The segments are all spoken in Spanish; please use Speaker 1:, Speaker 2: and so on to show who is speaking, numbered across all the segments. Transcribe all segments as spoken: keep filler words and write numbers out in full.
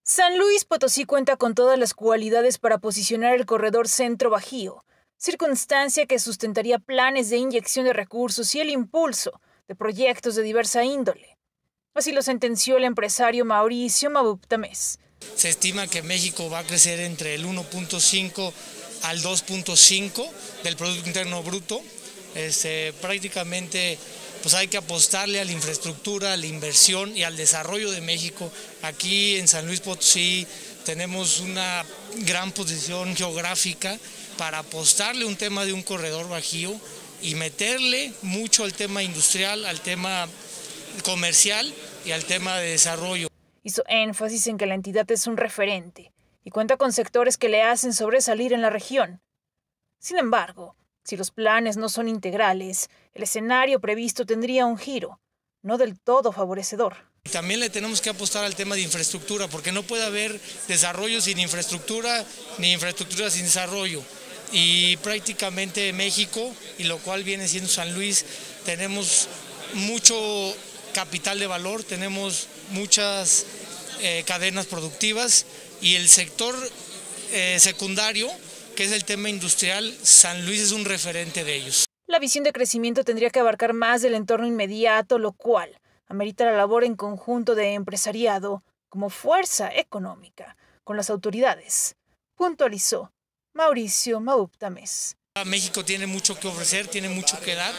Speaker 1: San Luis Potosí cuenta con todas las cualidades para posicionar el corredor Centro-Bajío, circunstancia que sustentaría planes de inyección de recursos y el impulso de proyectos de diversa índole. Así lo sentenció el empresario Mauricio Mabub Tamés.
Speaker 2: Se estima que México va a crecer entre el uno punto cinco al dos punto cinco del Producto Interno Bruto. Este, prácticamente pues hay que apostarle a la infraestructura, a la inversión y al desarrollo de México. Aquí en San Luis Potosí tenemos una gran posición geográfica para apostarle un tema de un corredor bajío y meterle mucho al tema industrial, al tema comercial y al tema de desarrollo.
Speaker 1: Hizo énfasis en que la entidad es un referente y cuenta con sectores que le hacen sobresalir en la región. Sin embargo, si los planes no son integrales, el escenario previsto tendría un giro, no del todo favorecedor.
Speaker 2: También le tenemos que apostar al tema de infraestructura, porque no puede haber desarrollo sin infraestructura, ni infraestructura sin desarrollo. Y prácticamente México, y lo cual viene siendo San Luis, tenemos mucho capital de valor, tenemos muchas eh, cadenas productivas y el sector eh, secundario, que es el tema industrial, San Luis es un referente de ellos.
Speaker 1: La visión de crecimiento tendría que abarcar más del entorno inmediato, lo cual amerita la labor en conjunto de empresariado como fuerza económica con las autoridades, puntualizó Mauricio Mabub Tamés.
Speaker 2: México tiene mucho que ofrecer, tiene mucho que dar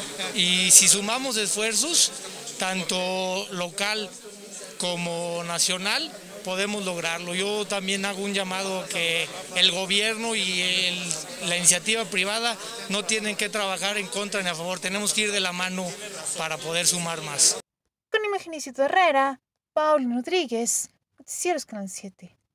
Speaker 2: y si sumamos esfuerzos, tanto local como nacional, podemos lograrlo. Yo también hago un llamado a que el gobierno y el, la iniciativa privada no tienen que trabajar en contra ni a favor, tenemos que ir de la mano para poder sumar más.
Speaker 1: Con imagen Isidro Herrera, Paulino Rodríguez, Noticieros Canal siete.